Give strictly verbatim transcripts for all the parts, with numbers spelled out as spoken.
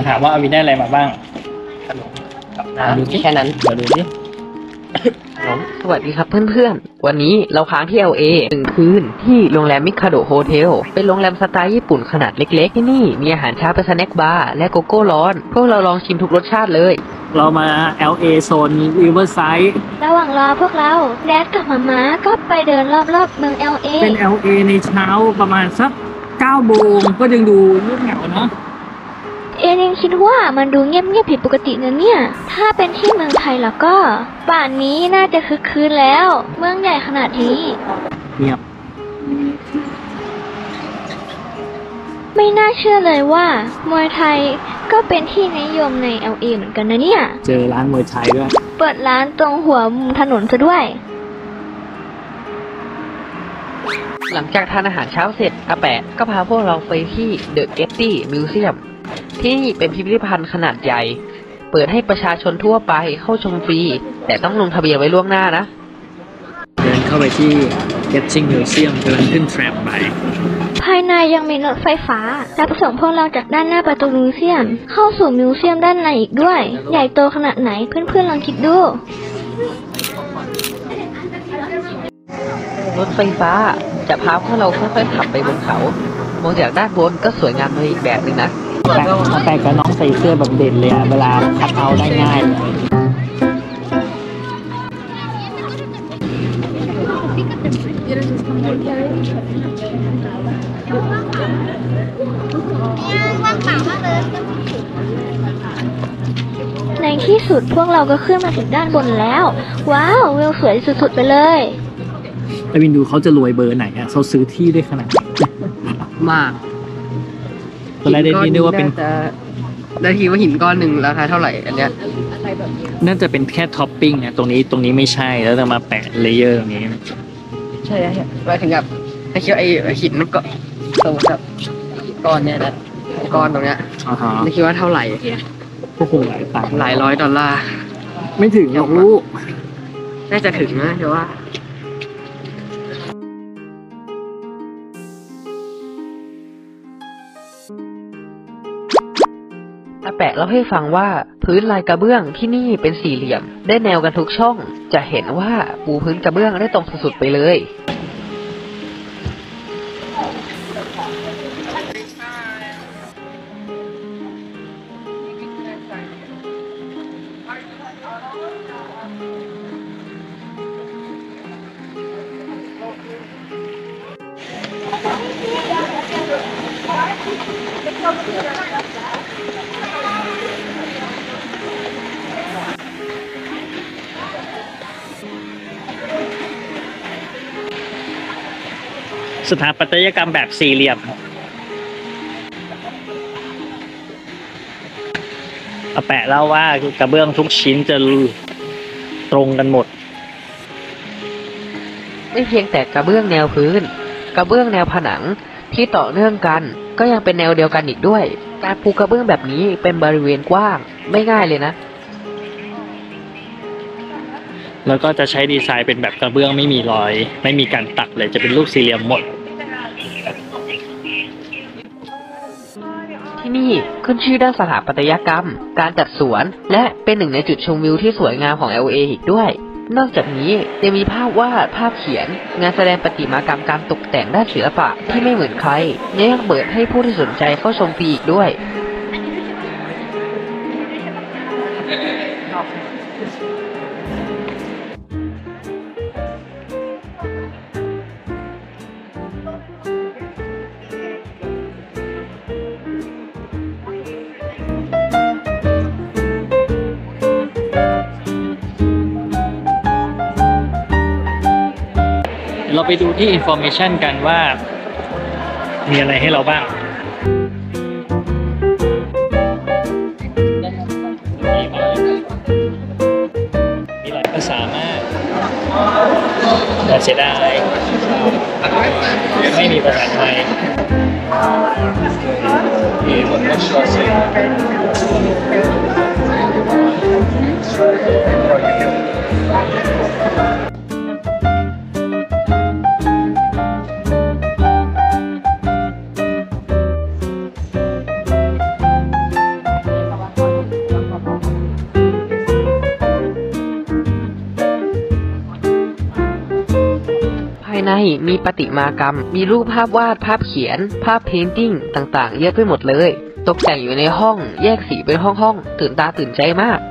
ถามว่าอาวินได้อะไรมาบ้างขนมกับน้ำแค่นั้นมาดูสิสวัสดีครับเพื่อนๆวันนี้เราค้างที่ แอล เอ หนึ่งคืนที่โรงแรมมิคาโดโฮเทลเป็นโรงแรมสไตล์ญี่ปุ่นขนาดเล็กๆที่นี่มีอาหารเช้าเป็นสแน็คบาร์และโกโก้ร้อนพวกเราลองชิมทุกรสชาติเลยเรามา แอล เอ โซน Riverside ระหว่างรอพวกเราแดดกับมาม่าก็ไปเดินรอบๆเมือง แอล เอเป็น แอล เอ ในเช้าประมาณสักเก้าโมงก็ยังดูเงียบเหงาเนาะเอเองคิดว่ามันดูเงียบๆผิดปกตินะเนี่ยถ้าเป็นที่เมืองไทยแล้วก็ป่านนี้น่าจะคึกคืนแล้วเมืองใหญ่ขนาดนี้เงียบไม่น่าเชื่อเลยว่ามวยไทยก็เป็นที่นิยมใน แอล เอ เหมือนกันนะเนี่ยเจอร้านมวยไทยด้วยเปิดร้านตรงหัวมุมถนนซะด้วยหลังจากทานอาหารเช้าเสร็จอาแปะก็พาพวกเราไปที่เดอะเกตตี้มิวเซียมที่นี่เป็นพิพิธภัณฑ์ขนาดใหญ่เปิดให้ประชาชนทั่วไปเข้าชมฟรีแต่ต้องลงทะเบียนไว้ล่วงหน้านะเดินเข้าไปที่ Getting Museum เดินขึ้นแทรมไปภายในยังมีรถไฟฟ้ารับส่งพวกเราจากด้านหน้าประตูมิวเซียมเข้าสู่มิวเซียมด้านในอีกด้วยใหญ่โตขนาดไหนเพื่อนๆลองคิดดูรถไฟฟ้าจะพาพวกเราค่อยๆขับไปบนเขามองจากด้านบนก็สวยงามในอีกแบบหนึ่งนะแต่แต่กับน้องใส่เสื้อแบบเด่นเลยอะเวลาคัดเอาได้ง่ายในที่สุดพวกเราก็ขึ้นมาถึงด้านบนแล้วว้าววิวสวยสุดๆไปเลยไอวินดูเขาจะรวยเบอร์ไหนอะเขาซื้อที่ได้ขนาดมากตอนแรกได้ยินว่าเป็นได้ทีว่าหินก้อนหนึ่งราคาเท่าไหร่อันเนี้ยน่าจะเป็นแค่ท็อปปิ้งนะตรงนี้ตรงนี้ไม่ใช่แล้วจะมาแปะเลเยอร์ตรงนี้ใช่หมายถึงแบบไอ้เคียวไอ้หินก็โตแบบก้อนเนี้ยนะก้อนตรงเนี้ยไม่คิดว่าเท่าไหร่โอ้โหหลายตังค์หลายร้อยดอลลาร์ไม่ถึงหรอกลูกน่าจะถึงนะเดี๋ยวว่าอาแปะเล่าให้ฟังว่าพื้นลายกระเบื้องที่นี่เป็นสี่เหลี่ยมได้แนวกันทุกช่องจะเห็นว่าปูพื้นกระเบื้องได้ตรงสุดๆไปเลยสถาปัตยกรรมแบบสี่เหลี่ยมอาแปะเล่าว่ากระเบื้องทุกชิ้นจะตรงกันหมดไม่เพียงแต่กระเบื้องแนวพื้นกระเบื้องแนวผนังที่ต่อเนื่องกันก็ยังเป็นแนวเดียวกันอีกด้วยการปูกระเบื้องแบบนี้เป็นบริเวณกว้างไม่ง่ายเลยนะแล้วก็จะใช้ดีไซน์เป็นแบบกระเบื้องไม่มีรอยไม่มีการตัดเลยจะเป็นรูปสี่เหลี่ยมหมดที่นี่ขึ้นชื่อด้านสถาปัตยกรรมการจัดสวนและเป็นหนึ่งในจุดชมวิวที่สวยงามของ แอล เอ อีกด้วยนอกจากนี้ยังมีภาพวาดภาพเขียนงานแสดงประติมากรรมการตกแต่งด้านศิลปะที่ไม่เหมือนใครยังเปิดให้ผู้ที่สนใจเข้าชมฟรีอีกด้วยเราไปดูที่ information กันว่ามีอะไรให้เราบ้างมีหลายภาษามากแต่เสียดายไม่มีภาษาไทยพายในมีประติมากรรม มีรูปภาพวาดภาพเขียน ภาพเพนติ้งต่างๆ เยอะไปหมดเลย ตกแต่งอยู่ในห้องแยกสีเป็นห้องๆตื่นตาตื่นใจมาก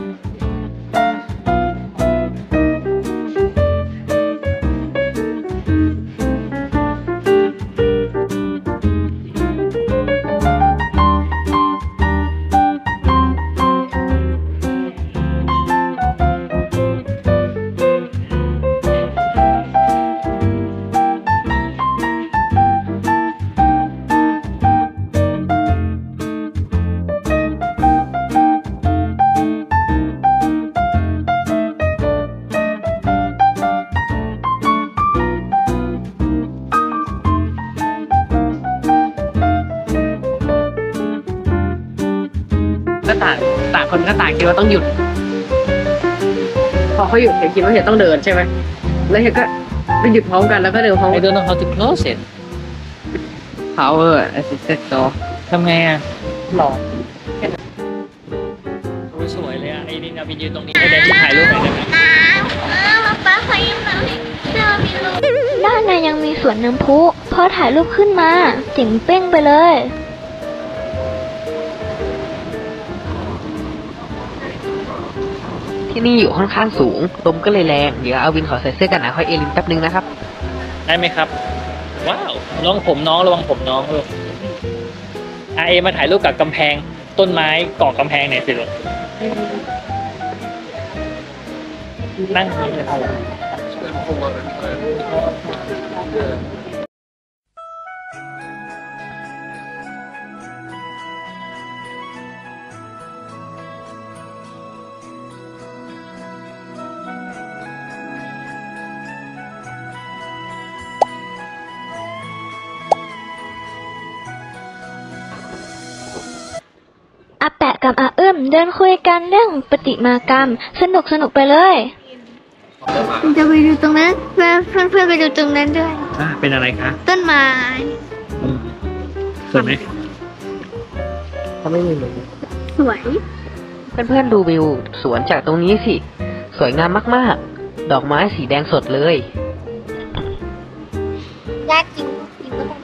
ก็ต่างต่างคนก็ต่างคิดว่าต้องหยุด พอเขาหยุดเห็นคิดว่าเห็นต้องเดินใช่ไหมแล้วเห็นก็ไปหยุดพร้อมกันแล้วก็เดินพร้อม I กัน don't know how to close it power assisted door ทำไงอ่ะหลอกโอ้ยสวยเลยอ่ะไอ้นี่นะไปยืนตรงนี้ให้แดนที่ถ่ายรูปหน่อยได้ไหมป้าขอยืมหน่อยด้านในยังมีสวนน้ำพุพอถ่ายรูปขึ้นมาเจ๋งเป้งไปเลยที่นี่อยู่ค่อนข้างสูงลมก็เลยแรง เดี๋ยวอาวินขอใส่เสื้อกันหนาวค่อยเอลินแป๊บนึงนะครับได้ไหมครับ ว้าวระวังผมน้องระวังผมน้องลูกอาเอมาถ่ายรูปกับกำแพงต้นไม้เกาะกำแพงหน่อยสิลูกนั่งนี่เลยครับอาแปะกับอาเอื้มเดินคุยกันเรื่องประติมากรรม สนุกสนุกไปเลยจะไปดูตรงนั้นเพื่อนเพื่อนเพื่อนไปดูตรงนั้นด้วยอ่าเป็นอะไรคะต้นไม้สวยไหมเขาไม่มีเลยสวยเพื่อนๆดูวิวสวนจากตรงนี้สิ สวยงามมากๆ ดอกไม้สีแดงสดเลยยากจริงจริงก็ต้อง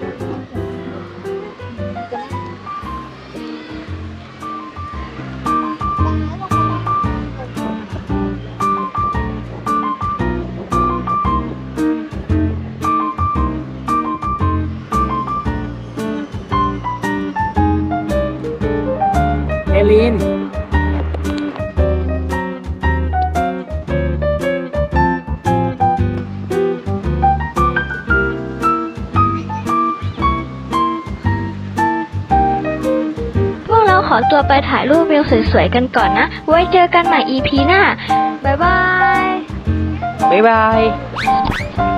เอลินพวกเราขอตัวไปถ่ายรูปวิวสวยๆกันก่อนนะ ไว้เจอกันใหม่ อี พี หน้า บ๊ายบายบ๊ายบาย